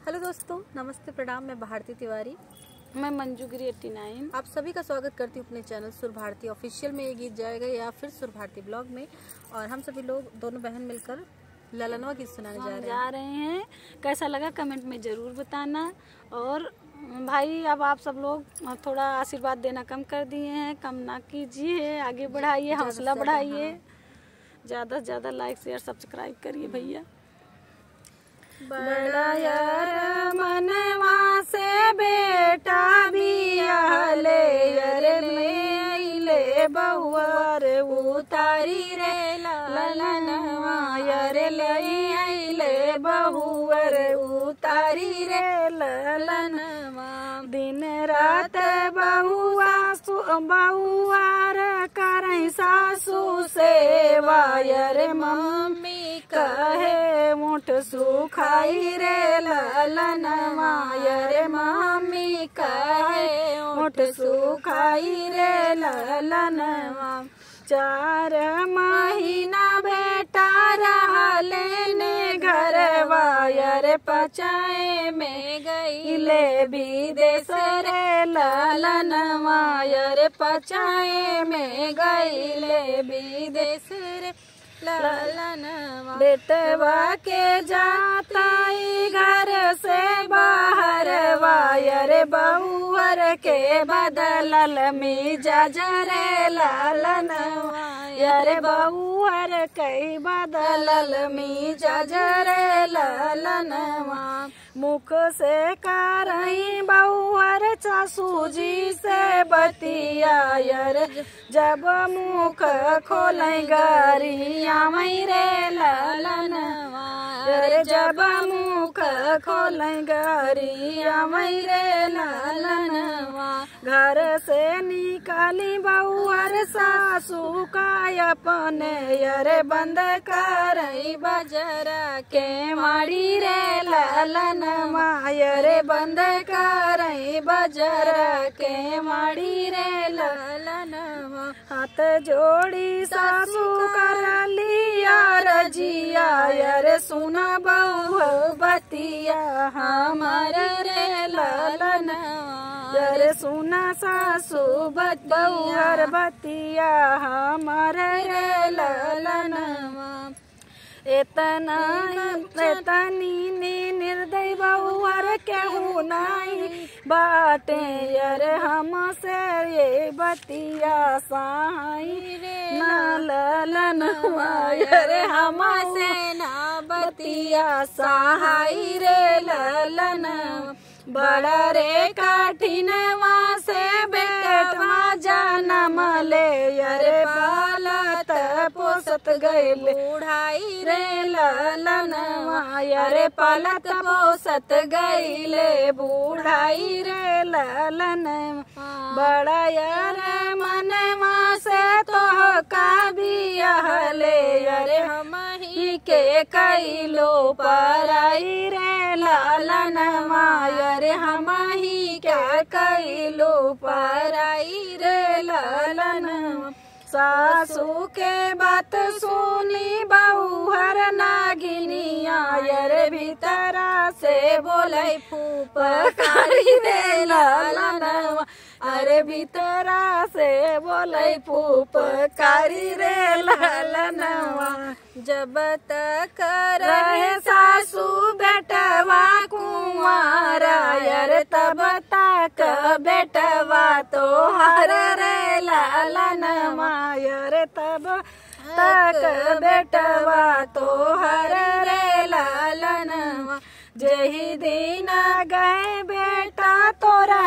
Hello दोस्तों, नमस्ते, प्रणाम। मैं भारती तिवारी। मैं मंजूगिरी 89। आप सभी का स्वागत करती हूँ अपने चैनल सुर भारती ऑफिशियल में। ये गीत जाएगा या फिर सुर भारती ब्लॉग में, और हम सभी लोग दोनों बहन मिलकर ललनवा गीत सुनाने जा रहे हैं। कैसा लगा कमेंट में ज़रूर बताना। और भाई अब आप सब लोग थोड़ा आशीर्वाद देना कम कर दिए हैं, कम ना कीजिए, आगे बढ़ाइए, हौसला बढ़ाइए, ज़्यादा से ज़्यादा लाइक शेयर सब्सक्राइब करिए भैया। बड़ा यार मनवा से बेटा भी ले ले बहुआर उतारी रे ललनवा यार ले बहुआर उतारी रे ललनवा। दिन रात बहुआर करई सासू सेवा यार मम्मी कहे मुठ सुखाई रे ललनवा यार मम्मी कहे मुठ सुखाई रे ललनवा। 4 महीना बेटा रहले घरवा यार पचाए में गईले विदेश रे ललनवा यार पचाए में गईले विदेश रे ललनवा। बेटवा के जाता घर से बाहर वायर बहुअर के बदलल मिजाज रे ललनवा यार बहुअर के बदलल मिजाज रे ललनवा। मुख से करई बहुअर सासू जी से बतिया यार जब मुख खोलै गरिया मई रे ललनवा यार जब मुख खोलै गरिया मई रे ललनवा। घर से निकाली बहुअर सासू का अपने यार बंद करई बजरा के माड़ी रे ललनवा यार बंद करई बजरा के माड़ी रे ललनवा। हाथ जोड़ी सासू करली यार जिया यार सुना बहु बतिया हमार रे ललनवा यार सुना सासू बहुअर बतिया हमार रे ललनवा। एतनी निर्दय बहुअर केहू नहीं बाटे यार हमसे ये बतिया सहाई ना ललनवा यार हमसे ना बतिया सहाई रे ललनवा। बड़ा रे कठिनवा से बेटवा जन्म ले यार पालत पोसत गईल बूढ़ाई रे ललनवा यार पालत पोसत गईले बूढ़ाई रे ललनवा। बड़ा यार मनवा से तो का बियाहले यार हम ही के कैलो पराई रे ललनवा यार हम ही क्या कैलो पराई रे ललनवा। सासू के बात सुनी बहुहर नागिनिया यार भीतरा से बोलै फूफकारी रे ललनवा अरे भीतरा से बोलै फूफकारी रे ललनवा। जब तक रहे सासू बेटवा कुंवारा यार तब तक बेटवा तो हर रे ललनवा यार तब तक बेटवा तो हर रे ललनवा। जही दिन गए बेटा तोरा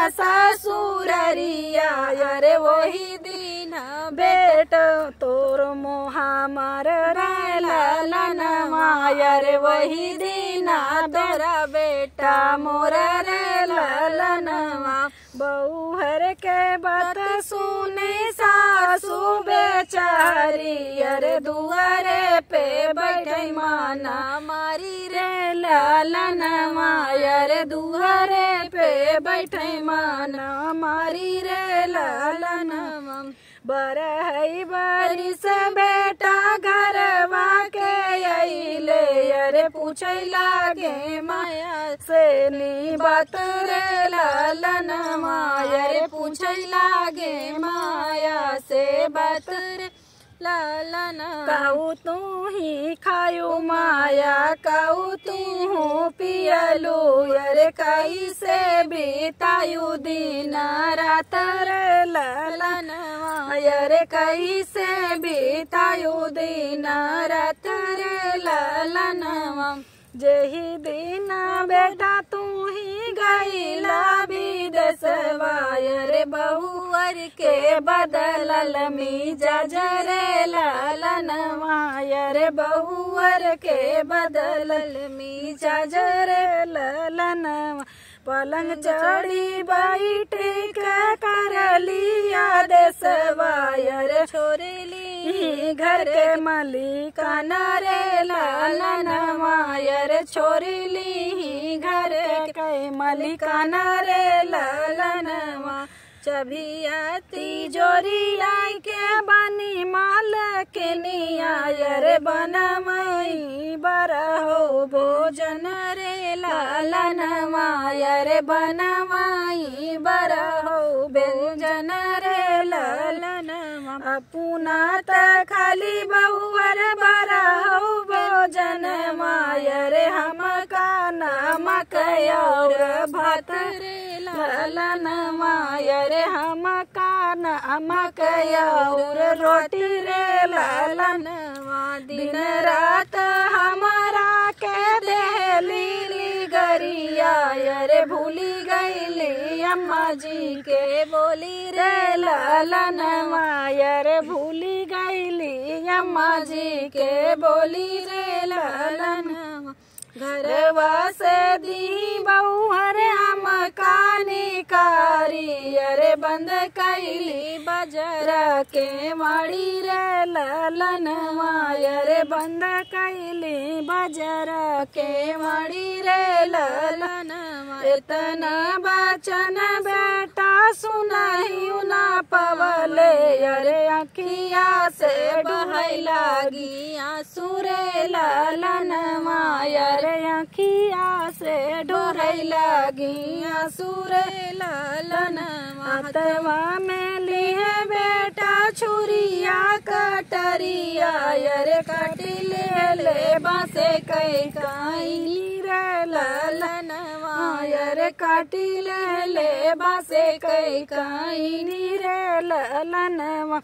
ससुररिया यार वही दिन बेटा तोर मोहा मार रे ललनवा यार वही दिन तोरा बेटा मोर रे ललनवा। बहुहर के बात सुने सासू बेचारी यार दुआरे पे बैठे माना मारी रे ललनवा यार दुआरे पे बैठे माना मारी रे ललनवा। बरहई बरिस बेटा घरवा के अइले अरे पूछे लागे माया से नी बात रे ललनवा अरे पूछे लागे माया से बात रे ललना। कहू तू ही खायू माया कहू तू पियलू अरे कैसे बितायू दिन रात रे ललनवा अरे कैसे बितायू दिन रात रे ललनवा। जही दिन बेटा तू ही गईला विदेशवा अरे बहुअर के बदलल मिजाज रे ललनवा अरे बहुअर के बदलल मिजाज रे ललनवा। पलंग चढ़ी बैठी के कर लिया देशवा अरे छोरेली घर के मलिकान रे ललनवा अरे छोरेली घर के मलिकान रे ललनवा। चबिया तिजोरिया के बनी माल के निया अरे बनमई बरहो भोजन रे ललनवा अरे बनमई बरहो व्यंजन रे ललनवा। अपुना त खाली बहुअर बरहो भोजन अरे हम का नमक और भात रे ललनवा अरे हम का नमक और रोटी रे ललनवा। दिन रात हमारा के देली गरिया अरे भूली गईली अम्मा जी के बोली रे ललनवा अरे भूली गईली अम्मा जी के बोली रे ललनवा। घरवा से दी बहुअर हम कानी कारी अरे बंद कैली बजर के माड़ी रे ललनवा अरे बंद कैली बजर के माड़ी रे ललनवा। इतना बचन बेटा सुनही ना पवले अरे अखिया से बहै लागी आंसू रे ललनवा अरे अखिया से ढोरै लागी आंसू रे ललनवा। हाथवा में लिए बेटा छुरिया कटरिया अरे काटी ले बासे कई काइली रे ललनवा अरे काटी ले बासे कई काइनी रे ललनवा।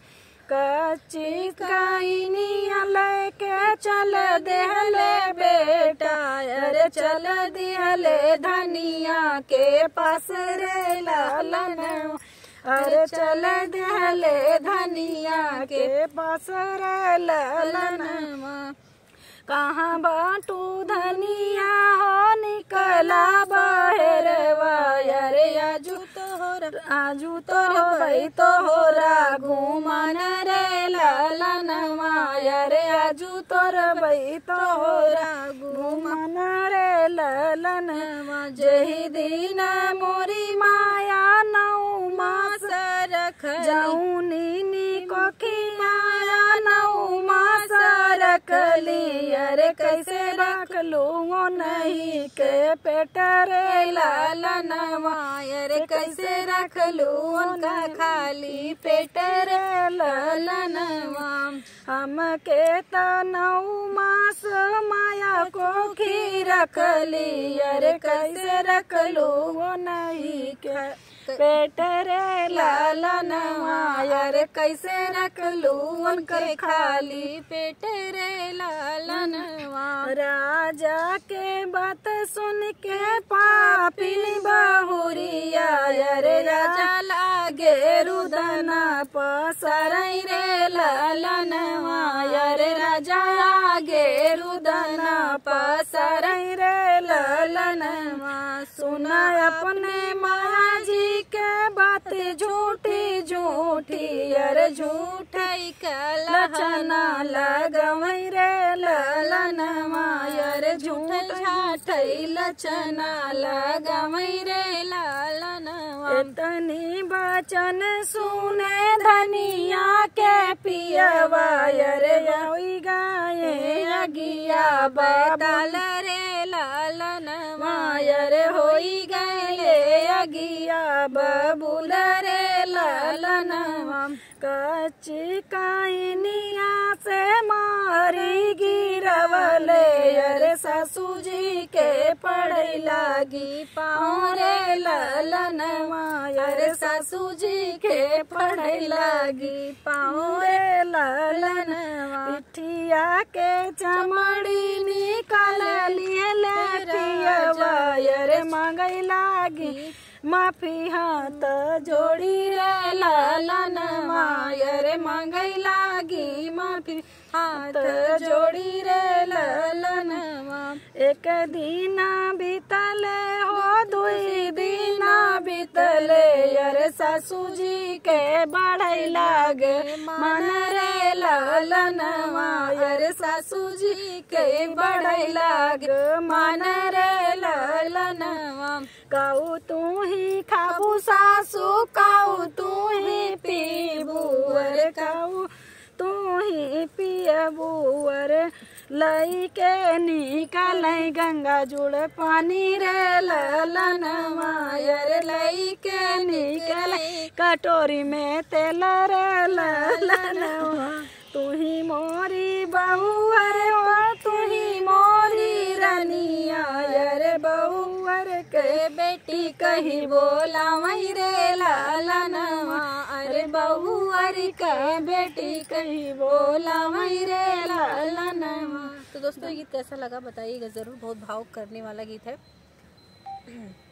कच्ची काइनिया लेके चल देहले बेटा अरे चल दिहले धनिया के पास रे ललनवा अरे चल देहले धनिया के पास रे ललनवा। कहाँ बाटू धनिया हो निकला बहरवा अरे आजू तो भाई तो हो घूमन रे ललनवा अरे आजू तोर भाई तो हो घूमन रे ललनवा। जही दिन मोरी माया नौ मास रख जाऊं नीनी को खियाया नौ मास रखली अरे कैसे रख लूँ नहीं के पेट रे ललनवा अरे कैसे रख लूँ उनका खाली पेट रे ललनवा। हम के तो 9 मास माया को खी रखली अरे कैसे रख लूँ नहीं के पेट रे ललनवा अरे कैसे रख लूँ उनके खाली पेट रे ललनवा। राजा के बात सुन के पापिनी बहुरिया अरे राजा लागे रुदना पसरई रे ललनवा अरे राजा लागे रुदना पसरई रे ललनवा। सुना अपने माया जी के बात झूठी झूठी अरे झूठे लइका लचना लगवई रे ललनवा यर झूठ झाटई लचना लगवई रे ललनवा। इतनी बचन सुने धनिया के पियवा यर यही गाये अगिया बैताल रे ललनवा यर होई गए अगिया बबुल रे ललनवा। कच्ची काइनिया से मारी गिरवले यर ससु जी के पढ़ई लागी पाँव रे ललनवा यर ससु जी के पढ़ई लागी पाँव रे ललनवा। पिठिया के चमड़ी निकाल लिए ले पियवा यर मांगई लागी माफी हाथ जोड़ी रे ललनवा यर मांगई लागी माफी हाथ जोड़ी रे ललनवा। एक दीना बीतले हो दुई दीना बीतले यर ससु जी के बढ़ई लागे मन रे ललनवा यर ससु जी के बढ़ई लागे मन रे ललनवा। काऊ तू ही खाबू सासू काऊ तू ही पीबू वर काऊ तू ही पियबू वर लई के निकाल गंगा जुड़ पानी रे ललनवा यर लई के निकाल कटोरी में तेल रे ललनवा। तू ही मोरी बहुअर तू ही मोरी रनिया यर बहुअर के बेटी कही बोला वही रे ललनवा अरे बहुअर के बेटी कही बोला वही रे ललनवा। तो दोस्तों ये गीत कैसा लगा बताइएगा जरूर, बहुत भावुक करने वाला गीत है।